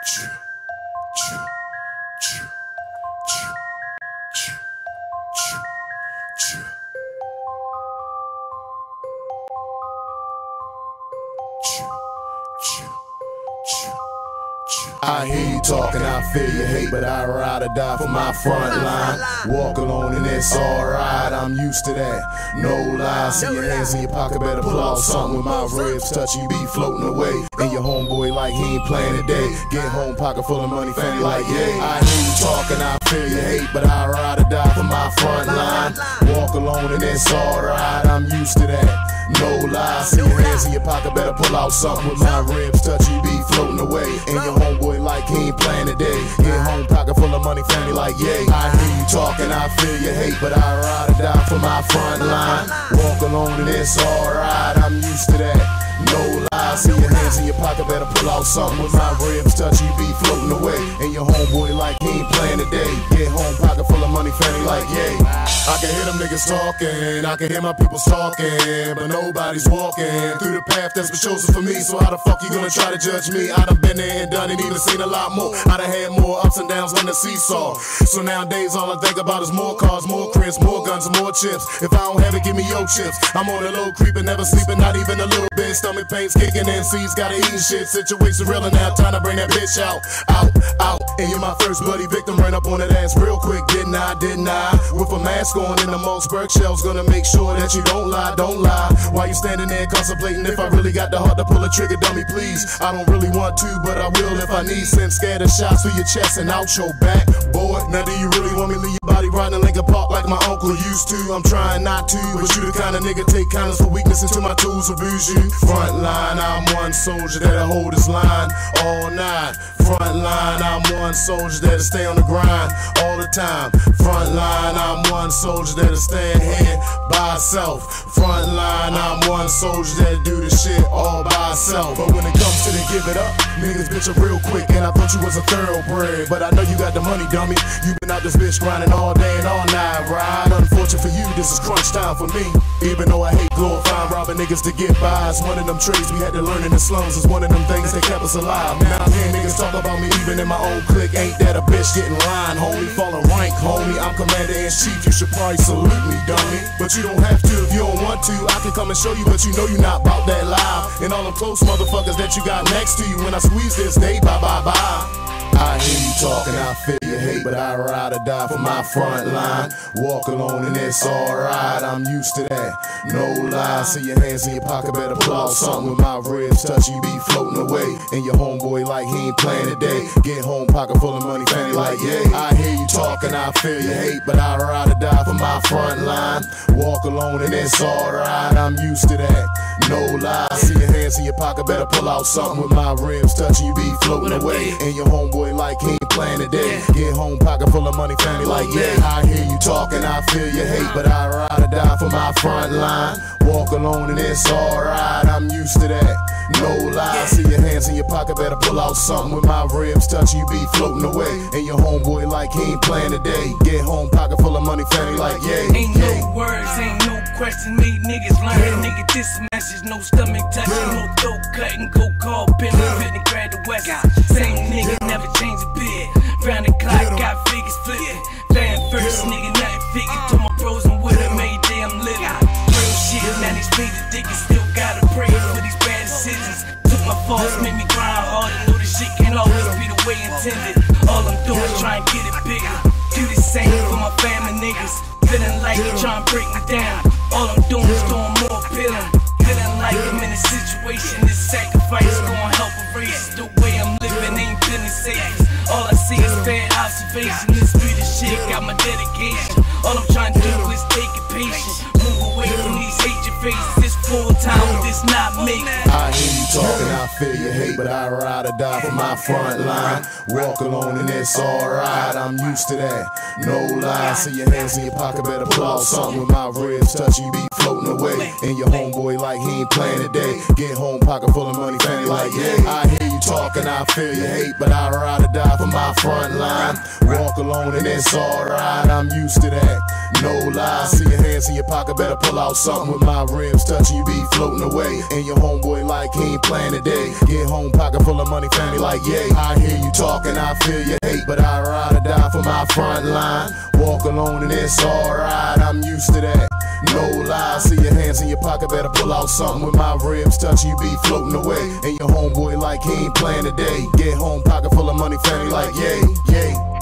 I hear you talking, I feel your hate, but I ride or die for my front line. Walk alone and it's alright, I'm used to that. No lies, see your hands in your pocket, better pull out something with my ribs touch you, be floating away. And your homeboy like he ain't playing today. Get home, pocket full of money, family like yay. I hear you talking, I feel your hate, but I ride or die for my front line. Walk alone and it's alright, I'm used to that. No lies, see your hands in your pocket, better pull out something with my ribs touch you, be floating away. And your homeboy like he ain't playing today. Get home, pocket full of money, family like yay. I hear you talking, I feel your hate, but I ride or die for my front line. Walk alone and it's alright, I'm used to that. No lies, see your hands in your pocket, better pull out something with my ribs touch you, be floating away. And your homeboy like he ain't playing today. Get home, pocket full of money, family like yay. I can hear them niggas talking, I can hear my peoples talking, but nobody's walking through the path that's been chosen for me. So how the fuck you gonna try to judge me? I done been there and done it, even seen a lot more. I done had more ups and downs on the seesaw. So nowadays all I think about is more cars, more cribs, more guns, and more chips. If I don't have it, give me your chips. I'm on the low, creeping, never sleeping, not even a little bit. Stomach pains kicking in, C's gotta eat shit. Situation real and now time to bring that bitch out. And you're my first bloody victim, ran up on that ass real quick, didn't I? With a mask on in the Mossberg shells, gonna make sure that you don't lie. While you standing there contemplating if I really got the heart to pull a trigger, dummy, please. I don't really want to, but I will if I need. Send scatter shots through your chest and out your back, boy. Now do you really want me to leave your body riding in Lincoln Park like my uncle used to? I'm trying not to, but you the kind of nigga take kindness for weakness until my tools abuse you. Front line, I'm one soldier that'll hold his line all night. Front line, I'm one soldier that'll stay on the grind all the time. Front line, I'm one soldier that'll stand here by herself. Front line, I'm one soldier that'll do the shit all by herself. But when it comes to the give it up, niggas bitch up real quick. And I thought you was a thoroughbred, but I know you got the money, dummy. You been out this bitch grinding all day and all night, right? Unfortunate for you, this is crunch time for me. Even though I hate glorifying robbing niggas to get by, it's one of them trades we had to learn in the slums. It's one of them things that kept us alive. Now I'm hearing niggas talk about me even in my own clique. Ain't that a bitch getting line, homie? Falling rank, homie. I'm commander-in-chief, you should probably salute me, dummy. But you don't have to if you don't want to. I can come and show you, but you know you're not about that live. And all them close motherfuckers that you got next to you, when I squeeze this, they bye. I hear you talking, I feel your hate, but I ride or die for my front line. Walk alone and it's alright, I'm used to that. No lies, see your hands in your pocket, better pull out something with my ribs touch you, be floating away. And your homeboy like he ain't playing today. Get home, pocket full of money, family like yay. I hear you talking, I feel your hate, but I ride or die for my front line. Walk alone and it's alright, I'm used to that. No lies, see your hands in your pocket, better pull out something with my ribs touch you, be floating away. And your homeboy like he ain't playing today. Get home, pocket full of money, family like yeah. I hear you talking, I feel your hate, but I ride or die for my front line. Walk alone and it's alright, I'm used to that. No lies, see your hands in your pocket, better pull out something with my ribs touch you, be floating away. And your homeboy like he ain't playing today. Get home, pocket full of money, family like yeah. Ain't no words, ain't no question, made niggas learn. Nigga, this message, no stomach touching, no throat cutting, go call Billy, fit and grab the West. Same nigga, never change a bit. Round the clock, got figures flipping. Playing first, nigga, nothing figure. Told my bros I'm with him, every day I'm living. Real shit, now these niggas digging, still gotta pray for these bad decisions. Took my faults, made me grind hard, and know this shit can't always be the way intended. All I'm doing is trying to get it bigger. Do the same for my family niggas. Feeling like you trying to break me down. All I'm doing is doing more appealing. Feeling like I'm in a situation, this sacrifice gonna help erase the way I'm living, ain't feeling safe. All I see is fair observation, this be the shit, got my dedication. All I'm trying to do is take it patient. Move away from these hatred faces, this full time, this not me. I hear you talking, I feel your hate, but I ride or die for my front line. Walk alone and it's alright, I'm used to that. No lies, see your hands in your pocket, better pull out something with my ribs touch you, be floating away. And your homeboy like he ain't playing today. Get home, pocket full of money, family like yeah. I hear you talk and I feel your hate, but I ride or die for my front line. Walk alone and it's alright, I'm used to that. No lies, see your hands in your pocket, better pull out something with my ribs touching, you be floating away. And your homeboy like he ain't playing today. Get home, pocket full of money, family like yay. I hear you talking, I feel your hate, but I ride or die for my front line. Walk alone and it's alright, I'm used to that. No lies, see your hands in your pocket, better pull out something with my ribs touching, you be floating away. And your homeboy like he ain't playing today. Get home, pocket full of money, family like yay, yay.